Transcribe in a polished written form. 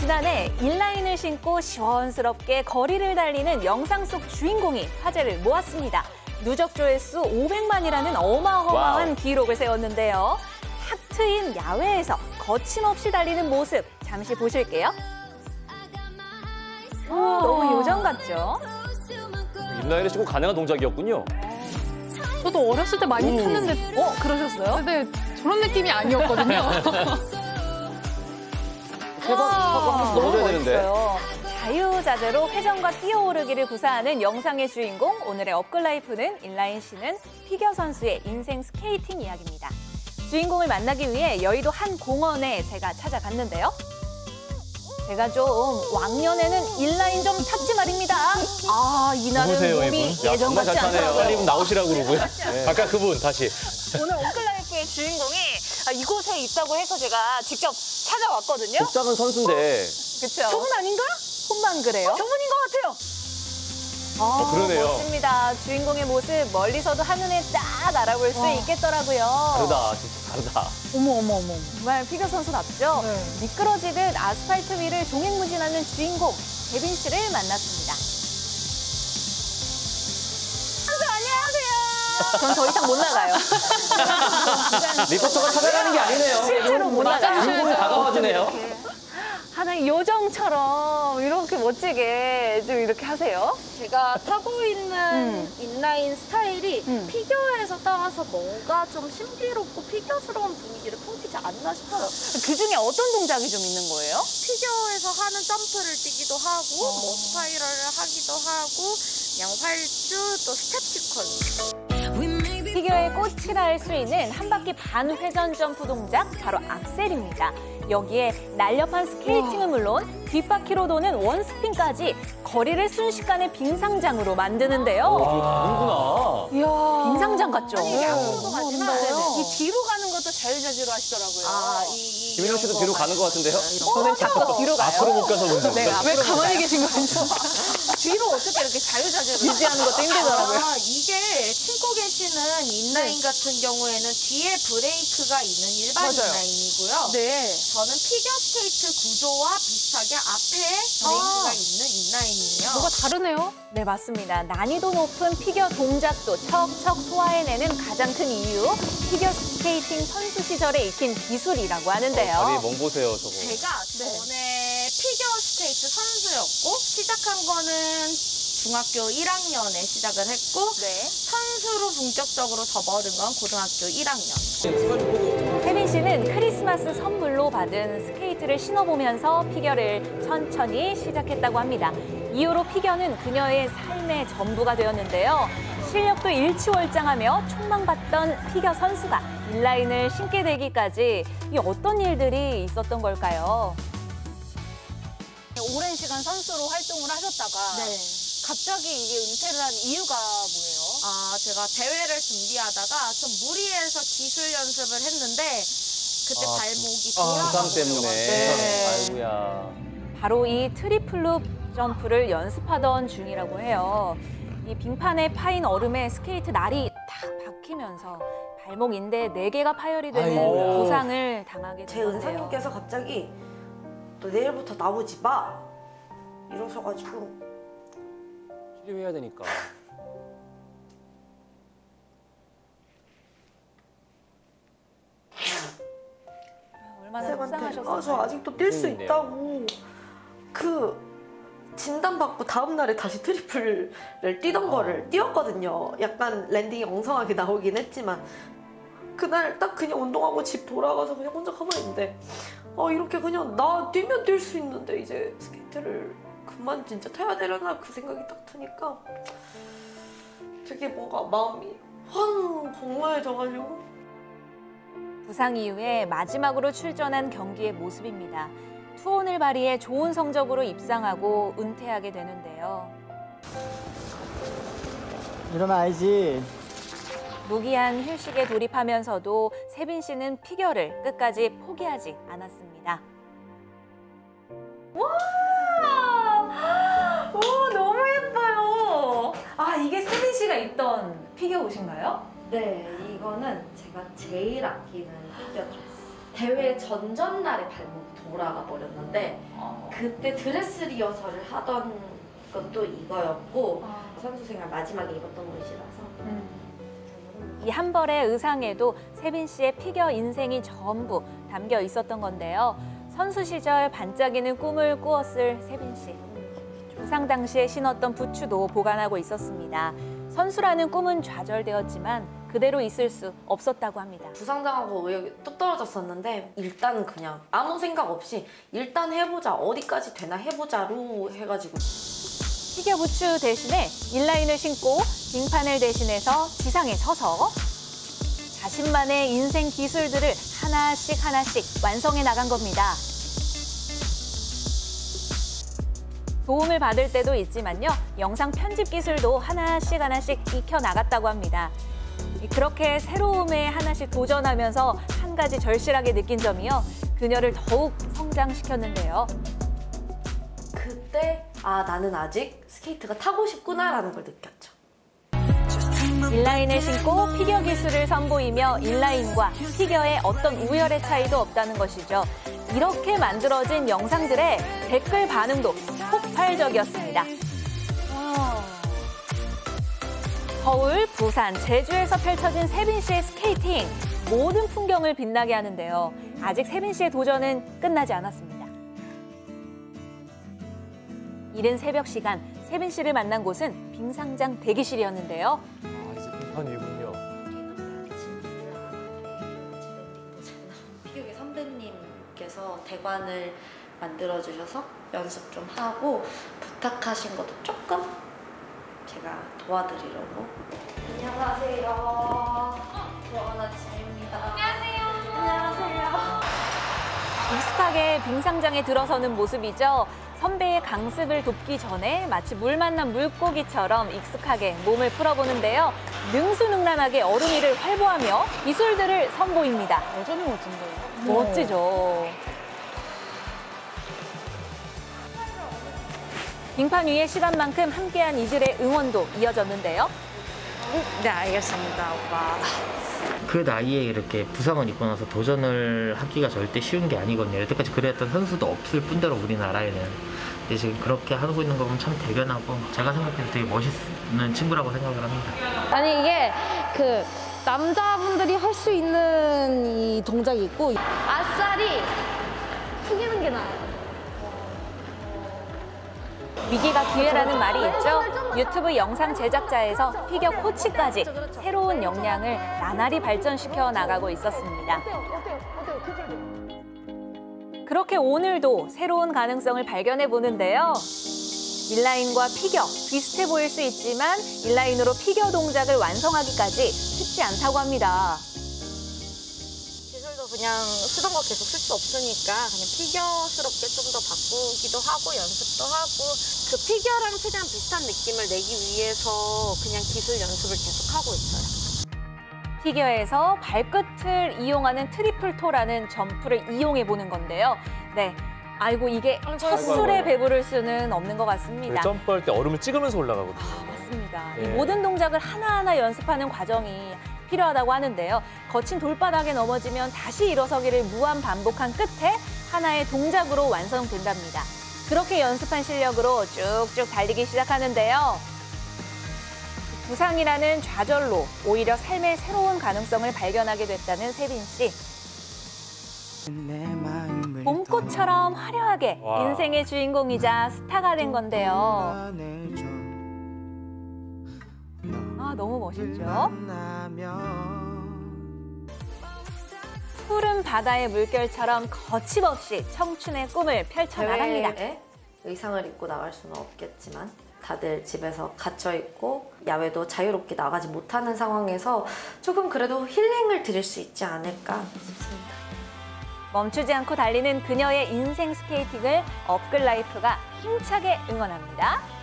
지난해 인라인을 신고 시원스럽게 거리를 달리는 영상 속 주인공이 화제를 모았습니다. 누적 조회수 500만이라는 어마어마한 기록을 세웠는데요. 탁 트인 야외에서 거침없이 달리는 모습 잠시 보실게요. 너무 요정 같죠? 인라인을 신고 가능한 동작이었군요. 저도 어렸을 때 많이 탔는데, 그러셨어요? 근데 저런 느낌이 아니었거든요. 한번 넣어줘야 되는데. 멋있어요. 자유자재로 회전과 뛰어오르기를 구사하는 영상의 주인공, 오늘의 업글라이프는 인라인 씨는 피겨 선수의 인생 스케이팅 이야기입니다. 주인공을 만나기 위해 여의도 한 공원에 제가 찾아갔는데요. 제가 좀 왕년에는 인라인 좀 탔지 말입니다. 이날은 몸이 예전 같지 않더라고요. 빨리 좀 나오시라고 그러고요. 네. 아까 그분 다시. 오늘 업글라이프의 주인공이 이곳에 있다고 해서 제가 직접 찾아왔거든요. 복장은 선수인데. 그렇죠. 저분 아닌가? 손만 그래요? 저분인 것 같아요. 그러네요. 멋집니다. 주인공의 모습 멀리서도 한눈에 딱 알아볼 수 있겠더라고요. 다르다, 진짜 다르다. 어머. 정말 피겨 선수답죠? 네. 미끄러지듯 아스팔트 위를 종횡무진하는 주인공 재빈 씨를 만났습니다. 선수 안녕하세요. 전 더 이상 못 나가요. 리포터가 찾아가는 게 아니네요. 실제로 못 나가요. 주인공이 다가와주네요. 하나의 요정처럼 이렇게 멋지게 좀 이렇게 하세요. 제가 타고 있는 인라인 스타일이 피겨에서 따라서 뭔가 좀 신비롭고 피겨스러운 분위기를 풍기지 않나 싶어요. 그중에 어떤 동작이 좀 있는 거예요? 피겨에서 하는 점프를 뛰기도 하고 뭐 스파이럴을 하기도 하고 그냥 활주 또 스텝시퀀스. 피겨의 꽃이라 할 수 있는 한 바퀴 반 회전 점프 동작, 바로 악셀입니다. 여기에 날렵한 스케이팅은 물론 뒷바퀴로 도는 원스핀까지 거리를 순식간에 빙상장으로 만드는데요. 다르구나. 이야, 빙상장 같죠? 아니 앞으로도 가지만 이 뒤로 가는 것도 자유자재로 하시더라고요. 김인영 씨도 뒤로 가는 것 같은데요? 저는 자꾸 뒤로 가요. 앞으로 못 가서 문제. 네, 왜 앞으로 가만히 가요. 계신 거죠? 뒤로 어떻게 이렇게 자유자재로 유지하는 것도 힘들더라고요. 이게 신고 계시는 인라인 같은 경우에는 뒤에 브레이크가 있는 일반 인라인이고요. 네. 저는 피겨 스케이트 구조와 비슷하게 앞에 브레이크가 있는 인라인이에요. 뭐가 다르네요? 네, 맞습니다. 난이도 높은 피겨 동작도 척척 소화해내는 가장 큰 이유, 피겨 스케이팅 선수 시절에 익힌 기술이라고 하는데요. 다리 멍 보세요, 저거. 제가 전에 피겨 스케이트 선수였고 시작한 거는 중학교 1학년에 시작을 했고 선수로 본격적으로 접어든 건 고등학교 1학년. 혜민 씨는 크리스마스 선물로 받은 스케이트를 신어보면서 피겨를 천천히 시작했다고 합니다. 이후로 피겨는 그녀의 삶의 전부가 되었는데요. 실력도 일취월장하며 촉망받던 피겨 선수가 인라인을 신게 되기까지 이 어떤 일들이 있었던 걸까요? 오랜 시간 선수로 활동을 하셨다가 갑자기 이게 은퇴를 한 이유가 뭐예요? 제가 대회를 준비하다가 좀 무리해서 기술 연습을 했는데 그때 발목이 부상 때문에. 네. 아이고야. 바로 이 트리플 점프를 연습하던 중이라고 해요. 이 빙판에 파인 얼음에 스케이트 날이 탁 박히면서 발목 인대 4개가 파열이 되는 아이고야. 부상을 당하게 제 됐는데요. 은사님께서 갑자기 너 내일부터 나오지 마 이러셔가지고 치료해야 되니까. 얼마나 쌤한테 속상하셨어요. 저 아직도 뛸 수 선생님인데요. 있다고 그 진단받고 다음 날에 다시 트리플을 뛰던 거를 뛰었거든요. 약간 랜딩이 엉성하게 나오긴 했지만 그날 딱 그냥 운동하고 집 돌아가서 그냥 혼자 가만히 있는데 이렇게 그냥 나 뛰면 뛸 수 있는데 이제 스케이트를 그만 진짜 타야 되려나 그 생각이 딱 드니까 되게 뭔가 마음이 확 공허해져가지고 부상 이후에 마지막으로 출전한 경기의 모습입니다. 투혼을 발휘해 좋은 성적으로 입상하고 은퇴하게 되는데요. 일어나야지. 무기한 휴식에 돌입하면서도 세빈 씨는 피겨를 끝까지 포기하지 않았습니다. 와! 오, 너무 예뻐요. 이게 세빈 씨가 입던 피겨 옷인가요? 네, 이거는 제가 제일 아끼는 피겨 드레스. 대회 전전날에 발목이 돌아가 버렸는데 그때 드레스 리허설을 하던 것도 이거였고 선수 생활 마지막에 입었던 옷이라서 이 한 벌의 의상에도 세빈 씨의 피겨 인생이 전부 담겨 있었던 건데요. 선수 시절 반짝이는 꿈을 꾸었을 세빈 씨. 부상 당시에 신었던 부츠도 보관하고 있었습니다. 선수라는 꿈은 좌절되었지만 그대로 있을 수 없었다고 합니다. 부상당하고 의욕이 뚝 떨어졌었는데 일단 그냥 아무 생각 없이 일단 해보자, 어디까지 되나 해보자로 해가지고 피겨 부츠 대신에 인라인을 신고 빙판을 대신해서 지상에 서서 자신만의 인생 기술들을 하나씩 완성해 나간 겁니다. 도움을 받을 때도 있지만요. 영상 편집 기술도 하나씩 익혀 나갔다고 합니다. 그렇게 새로움에 하나씩 도전하면서 한 가지 절실하게 느낀 점이요. 그녀를 더욱 성장시켰는데요. 그때 아 나는 아직 스케이트가 타고 싶구나라는 걸 느꼈죠. 인라인을 신고 피겨 기술을 선보이며 인라인과 피겨의 어떤 우열의 차이도 없다는 것이죠. 이렇게 만들어진 영상들의 댓글 반응도 폭발적이었습니다. 서울, 부산, 제주에서 펼쳐진 세빈 씨의 스케이팅. 모든 풍경을 빛나게 하는데요. 아직 세빈 씨의 도전은 끝나지 않았습니다. 이른 새벽 시간, 세빈 씨를 만난 곳은 빙상장 대기실이었는데요. 이제 빙판 위군요. 피겨계 선배님께서 대관을 만들어주셔서 연습 좀 하고 부탁하신 것도 조금 제가 도와드리려고. 안녕하세요. 조하나 지입니다. 안녕하세요. 익숙하게 빙상장에 들어서는 모습이죠. 선배의 강습을 돕기 전에 마치 물 만난 물고기처럼 익숙하게 몸을 풀어보는데요. 능수능란하게 얼음 위를 활보하며 기술들을 선보입니다. 여전히 멋진데요. 멋지죠. 빙판 위의 시간만큼 함께한 이들의 응원도 이어졌는데요. 네, 알겠습니다, 오빠. 그 나이에 이렇게 부상을 입고 나서 도전을 하기가 절대 쉬운 게 아니거든요. 여태까지 그랬던 선수도 없을 뿐더러 우리나라에는. 근데 지금 그렇게 하고 있는 거 보면 참 대견하고 제가 생각해도 되게 멋있는 친구라고 생각을 합니다. 아니 이게 그 남자분들이 할 수 있는 이 동작이 있고 아싸리 숙이는 게 나아요. 위기가 기회라는 말이 있죠. 유튜브 영상 제작자에서 피겨 코치까지 새로운 역량을 나날이 발전시켜 나가고 있었습니다. 그렇게 오늘도 새로운 가능성을 발견해 보는데요. 인라인과 피겨 비슷해 보일 수 있지만 인라인으로 피겨 동작을 완성하기까지 쉽지 않다고 합니다. 기술도 그냥 쓰던 거 계속 쓸 수 없으니까 그냥 피겨스럽게 좀 더 바꾸기도 하고 연습도 하고 그 피겨랑 최대한 비슷한 느낌을 내기 위해서 그냥 기술 연습을 계속 하고 있어요. 피겨에서 발끝을 이용하는 트리플 토라는 점프를 이용해 보는 건데요. 네, 아이고 이게 첫 술에 배부를 수는 없는 것 같습니다. 점프할 때 얼음을 찍으면서 올라가거든요. 맞습니다. 네. 이 모든 동작을 하나하나 연습하는 과정이 필요하다고 하는데요. 거친 돌바닥에 넘어지면 다시 일어서기를 무한 반복한 끝에 하나의 동작으로 완성된답니다. 그렇게 연습한 실력으로 쭉쭉 달리기 시작하는데요. 부상이라는 좌절로 오히려 삶의 새로운 가능성을 발견하게 됐다는 세빈 씨. 봄꽃처럼 화려하게 와. 인생의 주인공이자 스타가 된 건데요. 아, 너무 멋있죠? 푸른 바다의 물결처럼 거침없이 청춘의 꿈을 펼쳐나갑니다. 대회에 의상을 입고 나갈 수는 없겠지만 다들 집에서 갇혀있고 야외도 자유롭게 나가지 못하는 상황에서 조금 그래도 힐링을 드릴 수 있지 않을까 싶습니다. 멈추지 않고 달리는 그녀의 인생 스케이팅을 업글라이프가 힘차게 응원합니다.